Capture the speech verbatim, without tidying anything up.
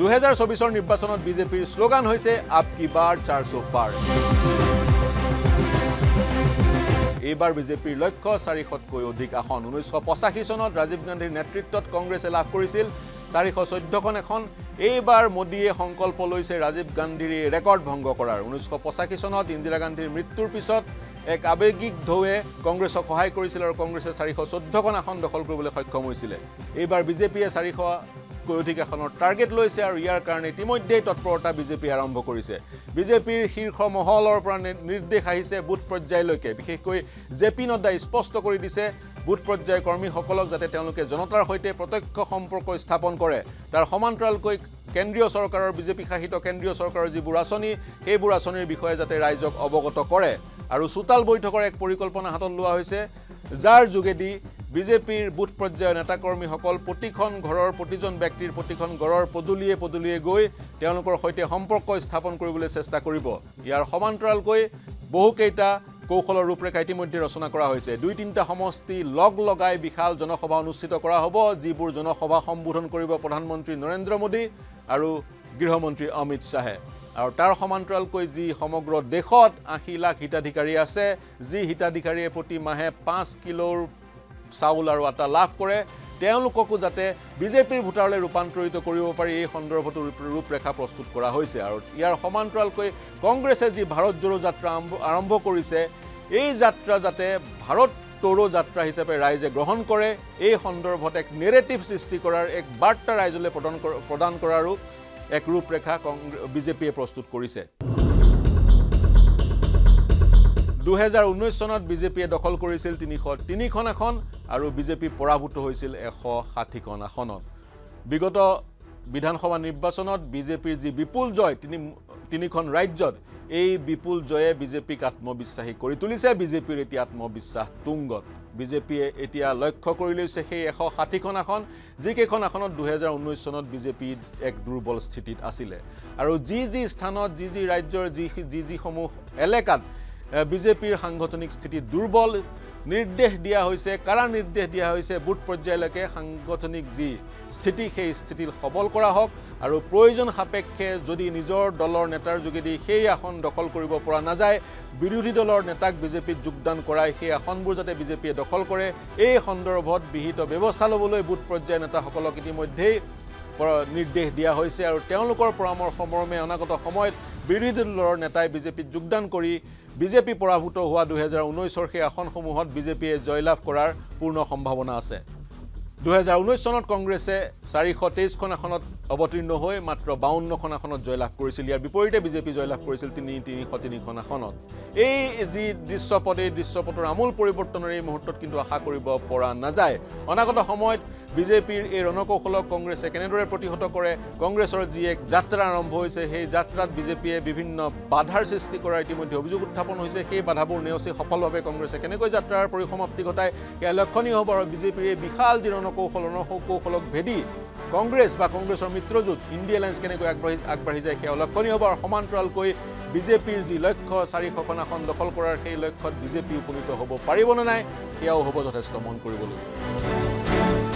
দুহেজাৰ চৌবিছৰ নিৰ্বাচনত বিজেপিৰ শ্লোগান হৈছে আপ কি বাৰ চাৰশ পাৰ। এইবাৰ বিজেপিৰ লক্ষ্য চাৰিশতকৈ অধিক আসন। ঊনৈছশ পঁচাশী চনত ৰাজীৱ গান্ধীৰ নেতৃত্বত কংগ্ৰেছে লাভ কৰিছিল চাৰিশ চৈধ্যখন এখন। এইবাৰ মোদীয়ে সংকল্প লৈছে ৰাজীৱ গান্ধীৰ ৰেকৰ্ড ভংগ কৰাৰ। ঊনৈছশ পঁচাশী চনত ইন্দিৰা গান্ধীৰ মৃত্যুৰ পিছত এক আৱেগিক ঢৌৱে কংগ্ৰেছক সহায় কৰিছিল আৰু কংগ্ৰেছে চাৰিশ চৈধ্যখন আসন দখল কৰিবলৈ সক্ষম হৈছিল। এইবাৰ বিজেপিয়ে চাৰিশকৈ অধিক আসনৰ টাৰ্গেট লৈছে আৰু ইয়াৰ কাৰণে ইতিমধ্যেই তৎপৰতা বিজেপি আৰম্ভ কৰিছে। বিজেপিৰ শীৰ্ষ মহলৰ পৰা নিৰ্দেশ আহিছে বুথ পৰ্যায়লৈকে। বিশেষকৈ জে পি নড্ডাই স্পষ্ট কৰি দিছে বুথ পৰ্যায়ৰ কৰ্মীসকলক যাতে তেওঁলোকে জনতাৰ সৈতে প্ৰত্যক্ষ সম্পৰ্ক স্থাপন কৰে। তাৰ সমান্তৰালকৈ কেন্দ্ৰীয় চৰকাৰৰ বিজেপি শাসিত কেন্দ্ৰীয় চৰকাৰৰ যিবোৰ আঁচনি সেইবোৰ আঁচনিৰ বিষয়ে যাতে ৰাইজক অৱগত কৰে। আৰু চোতাল বৈঠকৰ এক পৰিকল্পনা হাতত লোৱা হৈছে, যাৰ যোগেদি বিজেপিৰ বুথ পৰ্যায়ৰ নেতাকৰ্মীসকল প্ৰতিখন ঘৰৰ প্ৰতিজন ব্যক্তিৰ প্ৰতিখন ঘৰৰ পদূলিয়ে পদূলিয়ে গৈ তেওঁলোকৰ সৈতে সম্পৰ্ক স্থাপন কৰিবলৈ চেষ্টা কৰিব। ইয়াৰ সমান্তৰালকৈ বহুকেইটা কৌশলৰ ৰূপৰেখা ইতিমধ্যে ৰচনা কৰা হৈছে। দুই তিনিটা সমষ্টি লগ লগাই বিশাল জনসভা অনুষ্ঠিত কৰা হ'ব, যিবোৰ জনসভা সম্বোধন কৰিব প্ৰধানমন্ত্ৰী নৰেন্দ্ৰ মোদী আৰু গৃহমন্ত্ৰী অমিত শ্বাহে। আৰু তাৰ সমান্তৰালকৈ যি সমগ্ৰ দেশত আশী লাখ হিতাধিকাৰী আছে, যি হিতাধিকাৰীয়ে প্ৰতি মাহে পাঁচ কিলোৰ চাউল আৰু আটা লাভ কৰে, তেওঁলোককো যাতে বিজেপিৰ ভোটাৰলৈ ৰূপান্তৰিত কৰিব পাৰি এই সন্দৰ্ভতো ৰূপৰেখা প্ৰস্তুত কৰা হৈছে। আৰু ইয়াৰ সমান্তৰালকৈ কংগ্ৰেছে যি ভাৰত জোড়ো যাত্ৰা আৰম্ভ কৰিছে, এই যাত্ৰা যাতে ভাৰত তোড়ো যাত্ৰা হিচাপে ৰাইজে গ্ৰহণ কৰে, এই সন্দৰ্ভত এক নেৰেটিভ সৃষ্টি কৰাৰ এক বাৰ্তা ৰাইজলৈ প্ৰদান প্ৰদান কৰাৰো এক ৰূপৰেখা বিজেপিয়ে প্ৰস্তুত কৰিছে। দুহেজাৰ ঊনৈছ চনত বিজেপিয়ে দখল কৰিছিল তিনিশ তিনিখন আসন আৰু বিজেপি পৰাভূত হৈছিল এশ ষাঠিখন আসনত। বিগত বিধানসভা নিৰ্বাচনত বিজেপিৰ যি বিপুল জয় তিনি তিনিখন ৰাজ্যত, এই বিপুল জয়ে বিজেপিক আত্মবিশ্বাসী কৰি তুলিছে। বিজেপিৰ এতিয়া আত্মবিশ্বাস তুংগত। বিজেপিয়ে এতিয়া লক্ষ্য কৰি লৈছে সেই এশ ষাঠিখন আসন, যিকেইখন আসনত দুহেজাৰ ঊনৈছ চনত বিজেপি এক দুৰ্বল স্থিতিত আছিলে। আৰু যি যি স্থানত যি যি ৰাজ্যৰ যি যি যিসমূহ এলেকাত বিজেপিৰ সাংগঠনিক স্থিতি দুৰ্বল, নিৰ্দেশ দিয়া হৈছে, কাৰা নিৰ্দেশ দিয়া হৈছে বুথ পৰ্যায়লৈকে সাংগঠনিক যি স্থিতি সেই স্থিতি সবল কৰা হওক। আৰু প্ৰয়োজন সাপেক্ষে যদি নিজৰ দলৰ নেতাৰ যোগেদি সেই আসন দখল কৰিব পৰা নাযায়, বিৰোধী দলৰ নেতাক বিজেপিত যোগদান কৰাই সেই আসনবোৰ যাতে বিজেপিয়ে দখল কৰে, এই সন্দৰ্ভত বিহিত ব্যৱস্থা ল'বলৈ বুথ পৰ্যায়ৰ নেতাসকলক ইতিমধ্যেই নিৰ্দেশ দিয়া হৈছে। আৰু তেওঁলোকৰ পৰামৰ্শ মৰ্মে অনাগত সময়ত বিৰোধী দলৰ নেতাই বিজেপিত যোগদান কৰি বিজেপি পৰাভূত হোৱা দুহেজাৰ ঊনৈছৰ সেই আসনসমূহত বিজেপিয়ে জয়লাভ কৰাৰ পূৰ্ণ সম্ভাৱনা আছে। দুহেজাৰ ঊনৈছ চনত কংগ্ৰেছে চাৰিশ তেইছখন আসনত অৱতীৰ্ণ হৈ মাত্ৰ বাৱন্নখন আসনত জয়লাভ কৰিছিল। ইয়াৰ বিপৰীতে বিজেপি জয়লাভ কৰিছিল তিনি তিনিশ তিনিখন আসনত। এই যি দৃশ্যপট, এই দৃশ্যপটৰ আমূল পৰিৱৰ্তনৰ এই মুহূৰ্তত কিন্তু আশা কৰিব পৰা নাযায়। অনাগত সময়ত বিজেপিৰ এই ৰণকৌশলক কংগ্ৰেছে কেনেদৰে প্ৰতিহত কৰে, কংগ্ৰেছৰ যি এক যাত্ৰা আৰম্ভ হৈছে, সেই যাত্ৰাত বিজেপিয়ে বিভিন্ন বাধাৰ সৃষ্টি কৰাৰ ইতিমধ্যে অভিযোগ উত্থাপন হৈছে। সেই বাধাবোৰ নেওচি সফলভাৱে কংগ্ৰেছে কেনেকৈ যাত্ৰাৰ পৰিসমাপ্তি ঘটায়, সেয়া লক্ষণীয় হ'ব। আৰু বিজেপিৰ এই বিশাল যি ৰণকৌশল, ৰণকৌশলক ভেদি কংগ্ৰেছ বা কংগ্ৰেছৰ মিত্ৰজোঁট ইণ্ডিয়া এলায়েন্স কেনেকৈ আগবাঢ়ি আগবাঢ়ি যায়, সেয়া লক্ষণীয় হ'ব। আৰু সমান্তৰালকৈ বিজেপিৰ যি লক্ষ্য চাৰিশখন আসন দখল কৰাৰ, সেই লক্ষ্যত বিজেপি উপনীত হ'ব পাৰিবনে নাই, সেয়াও হ'ব যথেষ্ট মন কৰিবলগীয়া।